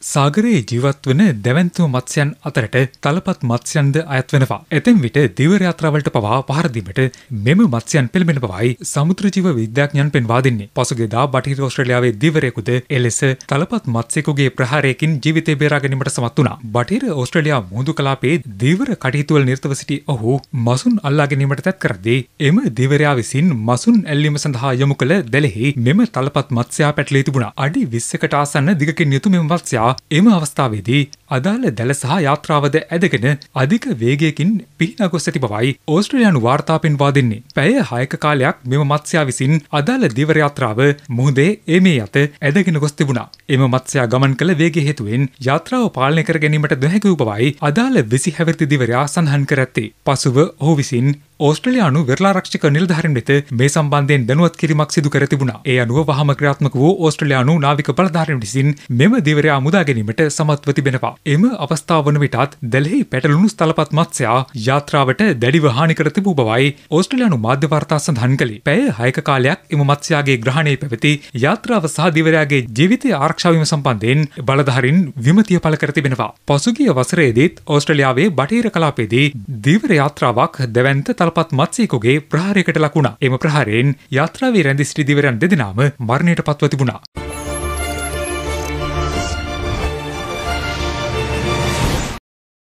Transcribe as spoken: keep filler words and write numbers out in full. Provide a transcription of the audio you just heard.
සාගරයේ ජීවත් වන දැවැන්තුම මත්ස්‍යයන් අතරට තලපත් මත්ස්‍යයන්ද අයත් වෙනවා. එතෙම් විට දිවර යාත්‍රාවලට පවා පහර දීමට මෙම මත්ස්‍යයන් පෙළඹෙන බවයි සමුද්‍ර ජීව විද්‍යාඥයන් පෙන්වා දෙන්නේ. පසුගියදා බටහිර ඕස්ට්‍රේලියාවේ දිවරයෙකුද එලෙස තලපත් මත්ස්‍යයෙකුගේ ප්‍රහාරයකින් ජීවිතය බේරා ගැනීමට සමත් වුණා. බටහිර ඕස්ට්‍රේලියා මුහුදු කලාපයේ දිවර කටයුතු වල නිරතව සිටි ඔහු මසුන් අල්ලා ගැනීමට තැත් කරද්දී එම දිවරයා විසින් මසුන් ඇල්ලීම සඳහා යොමු කළ දැලෙහි මෙම තලපත් මත්ස්‍යයා පැටලී තිබුණා. අඩි විස්සකට ආසන්න දිගකින් යුතු මෙම මත්ස්‍යයා එම අවස්ථාවේදී අදාළ දැල සහ යාත්‍රාවද ඇදගෙන අධික වේගයකින් පිහිනා ගොස් ඇති බවයි ඕස්ට්‍රේලියානු වාර්තා පෙන්වා දෙන්නේ. පැය හයක කාලයක් මෙම මත්ස්‍යයා විසින් අදාළ දිවර යාත්‍රාව මුහුදේ එමේ යත ඇදගෙන ගොස් තිබුණා. එම මත්ස්‍යයා ගමන් කළ වේගය හේතුවෙන් යාත්‍රාව පාලනය කර ගැනීමට නොහැකි වූ බවයි අදාළ විසි හැවිරිදි දිවරයා සඳහන් කර ඇත්තේ. පසුව ඔහු විසින් ඕස්ට්‍රේලියානු වෙරළාරක්ෂක නිලධාරීන් වෙත මේ සම්බන්ධයෙන් දැනුවත් කිරීමක් සිදු කර තිබුණා. ඒ අනුව වහම ක්‍රියාත්මක වූ ඕස්ට්‍රේලියානු නාවික බලධාරීන් විසින් මෙම දිවරයා මුදා ගැනීමට සමත්ව තිබෙනවා. එම අවස්ථාව වන විටත් දැලෙහි පැටලුණු තලපත් මත්ස්‍යයා යාත්‍රාවට දැඩිව හානි කර තිබූ බවයි ඕස්ට්‍රේලියානු මාධ්‍ය වාර්තා සඳහන් කළේ. පැය හයක කාලයක් එම මත්ස්‍යයාගේ ග්‍රහණයේ පැවති යාත්‍රාව සහ දිවරයාගේ ජීවිතය ආරක්ෂා වීම සම්බන්ධයෙන් බලධාරීන් විමතිය පළ කර තිබෙනවා. පසුගිය වසරේදීත් ඕස්ට්‍රේලියාවේ බටහිර කලාපයේදී දිවර යාත්‍රාවක් දැවැන්ත තලපත් මත්ස්‍යයෙකුගේ ප්‍රහාරයකට ලක් වුණා. එම ප්‍රහාරයෙන් යාත්‍රාවේ රැඳී සිටි දිවරයන් දෙදෙනාම මරණයට පත්ව තිබුණා.